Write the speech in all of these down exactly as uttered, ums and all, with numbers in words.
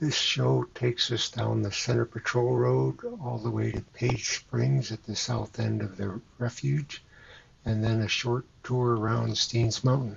This show takes us down the Center Patrol Road all the way to Page Springs at the south end of the refuge, and then a short tour around Steens Mountain.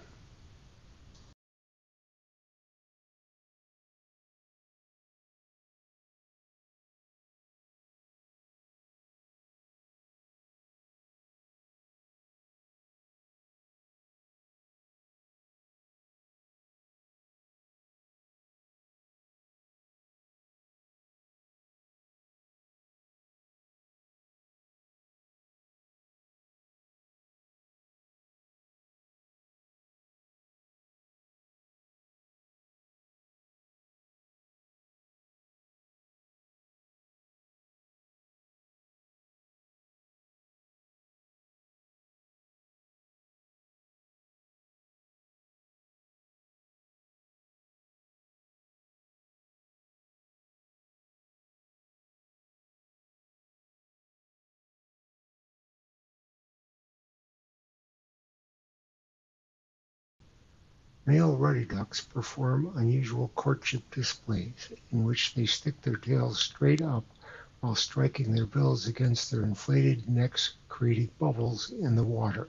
Male ruddy ducks perform unusual courtship displays in which they stick their tails straight up while striking their bills against their inflated necks, creating bubbles in the water.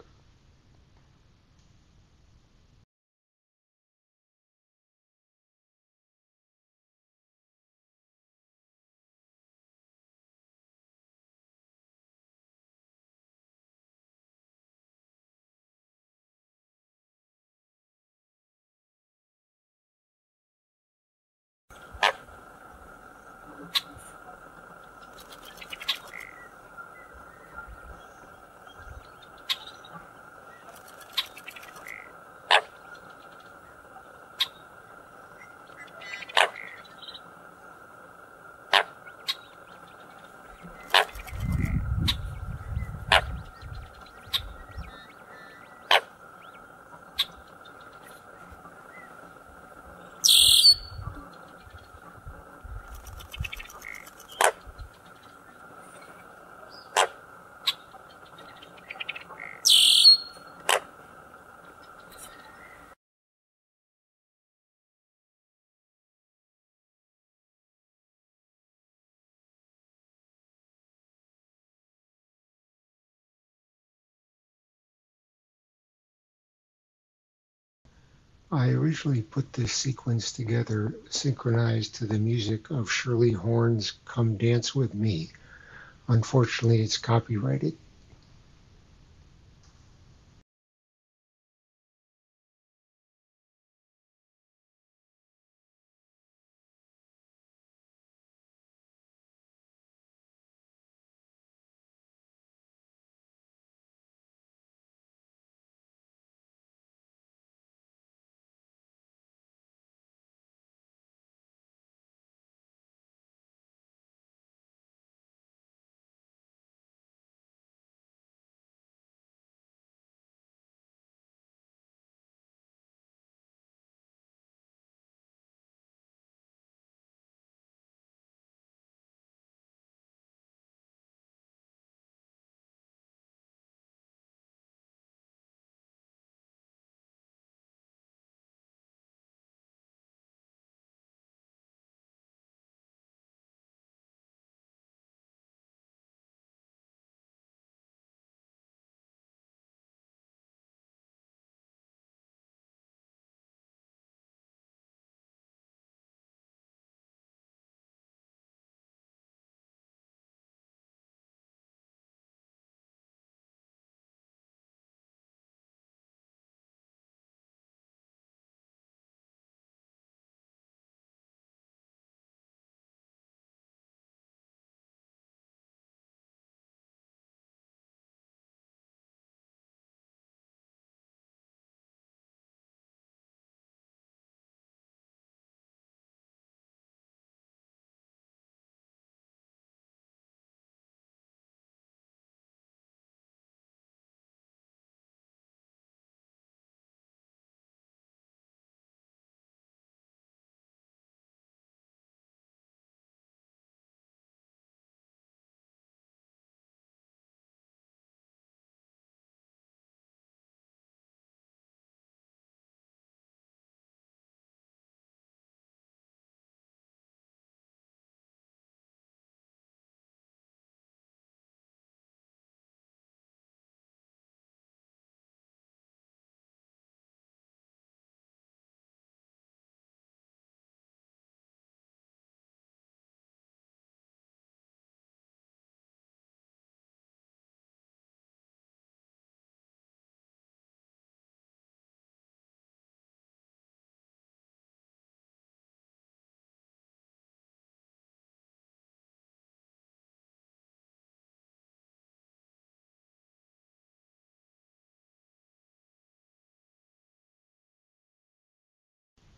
I originally put this sequence together synchronized to the music of Shirley Horn's Come Dance With Me. Unfortunately, it's copyrighted.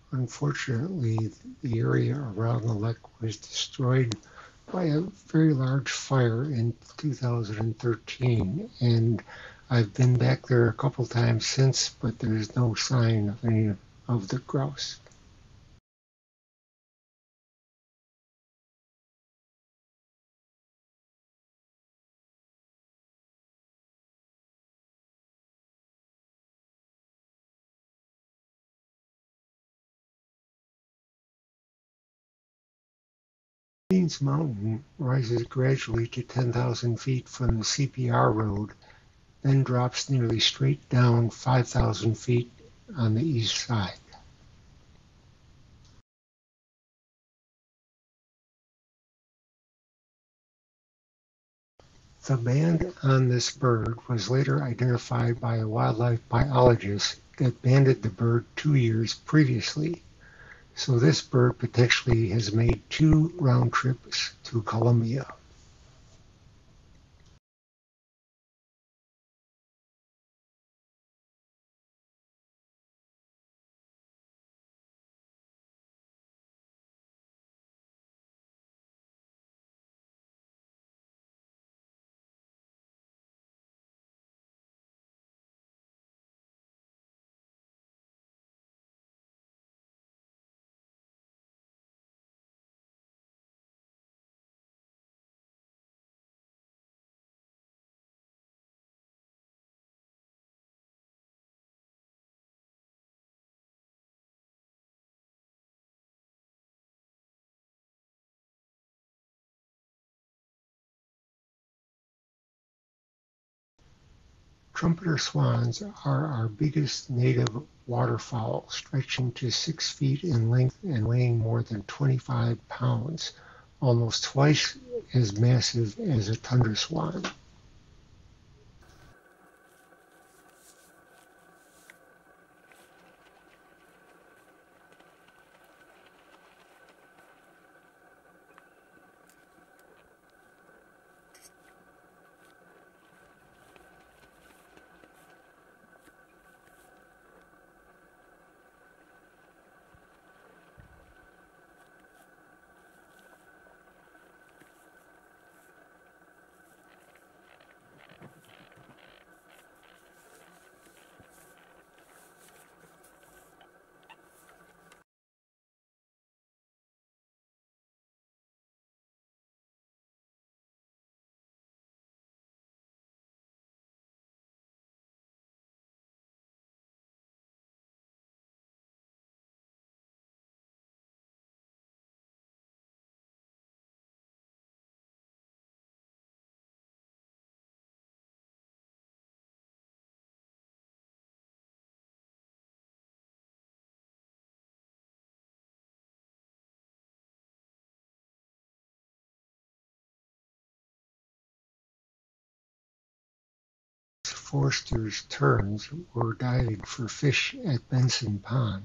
Unfortunately, the area around the lake was destroyed by a very large fire in two thousand thirteen, and I've been back there a couple times since, but there's no sign of any of the grouse. Steens Mountain rises gradually to ten thousand feet from the C P R road, then drops nearly straight down five thousand feet on the east side. The band on this bird was later identified by a wildlife biologist that banded the bird two years previously, so this bird potentially has made two round trips to Colombia. Trumpeter swans are our biggest native waterfowl, stretching to six feet in length and weighing more than twenty-five pounds, almost twice as massive as a tundra swan. Forster's terns were diving for fish at Benson Pond.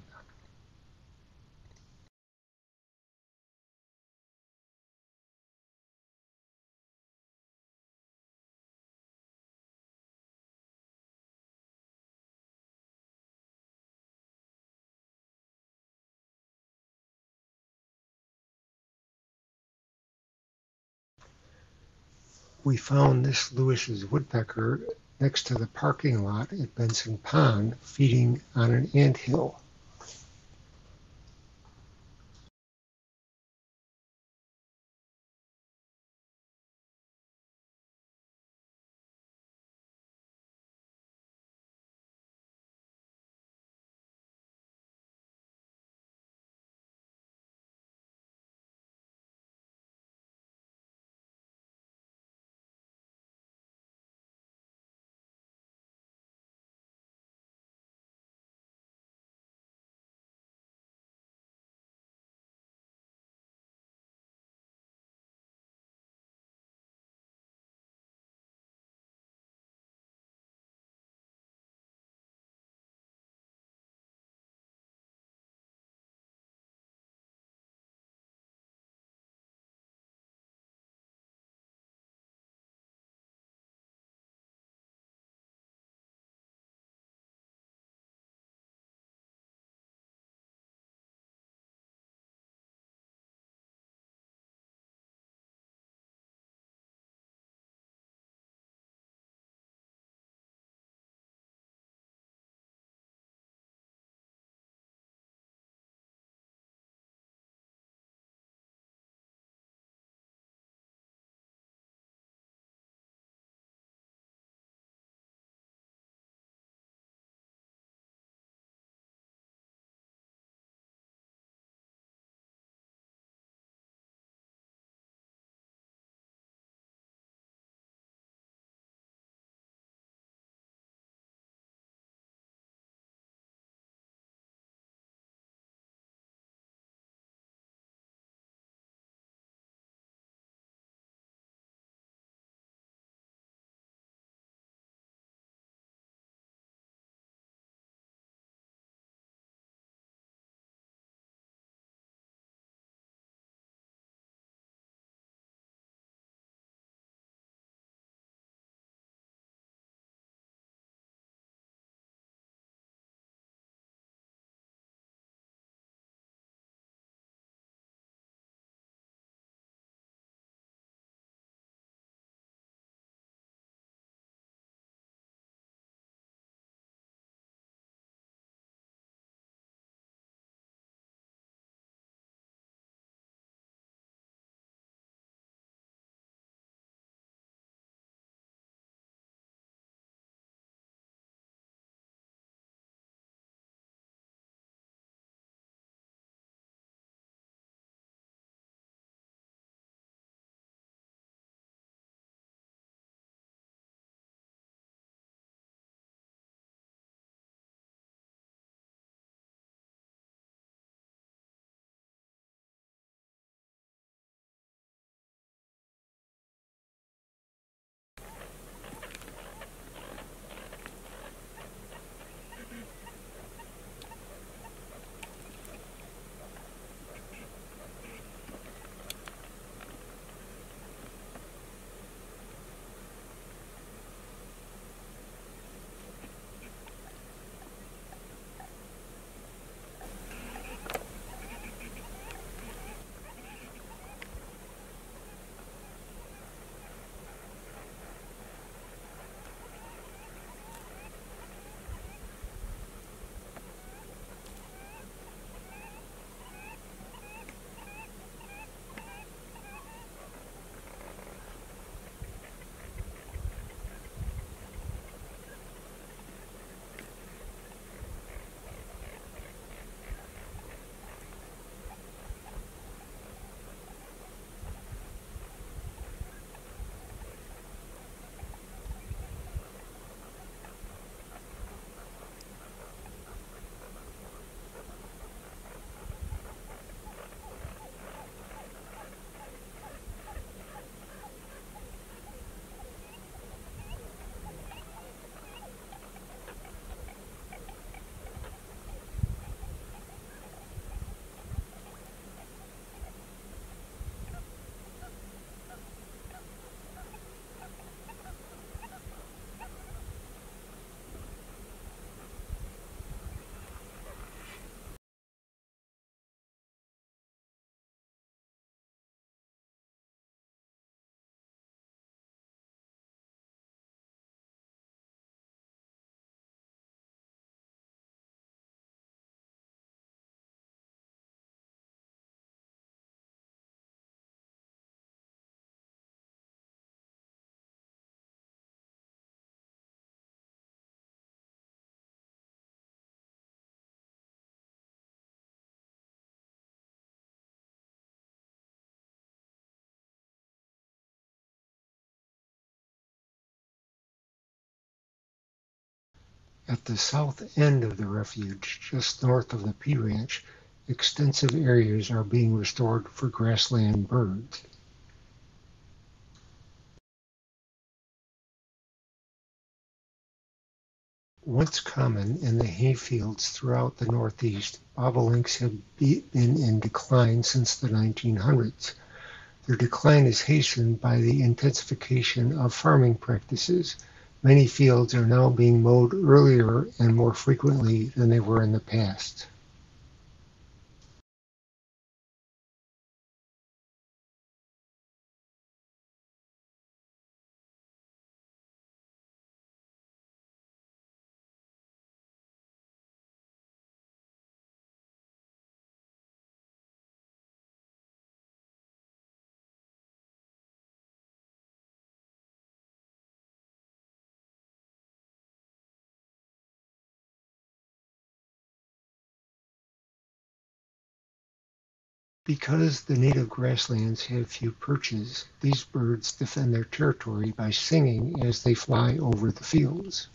We found this Lewis's woodpecker next to the parking lot at Benson Pond, feeding on an anthill. At the south end of the refuge, just north of the P Ranch, extensive areas are being restored for grassland birds. Once common in the hayfields throughout the Northeast, bobolinks have been in decline since the nineteen hundreds. Their decline is hastened by the intensification of farming practices. Many fields are now being mowed earlier and more frequently than they were in the past. Because the native grasslands have few perches, these birds defend their territory by singing as they fly over the fields.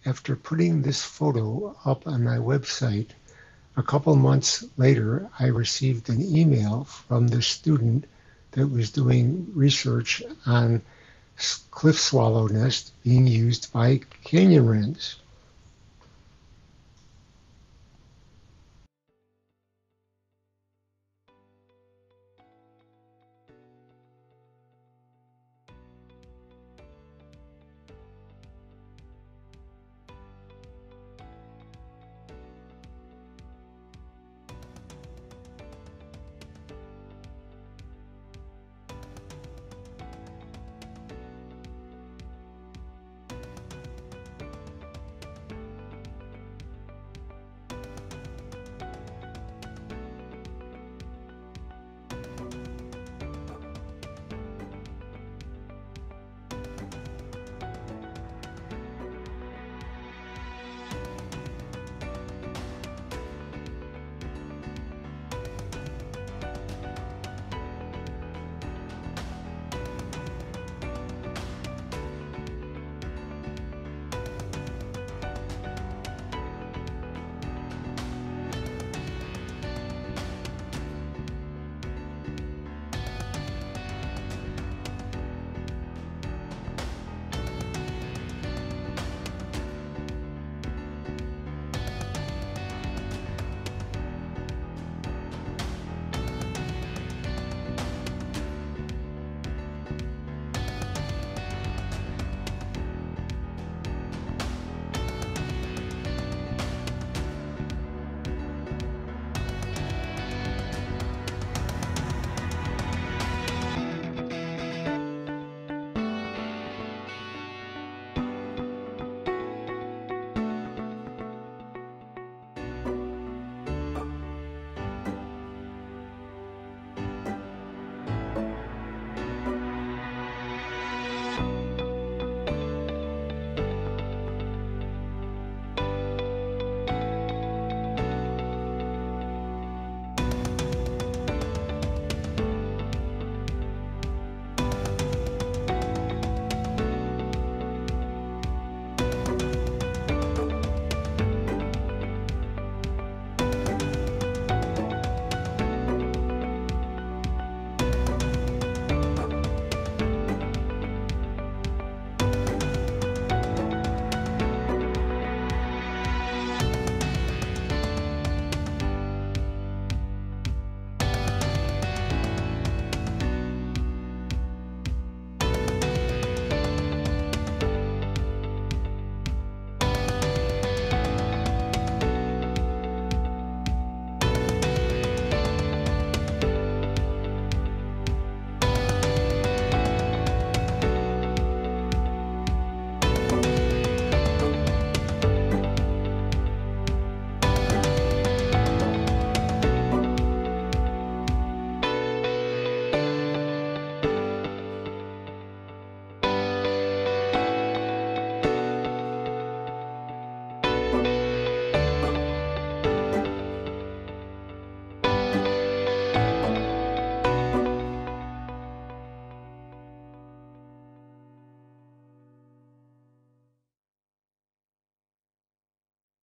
After putting this photo up on my website, a couple months later, I received an email from the student that was doing research on cliff swallow nest being used by canyon wrens.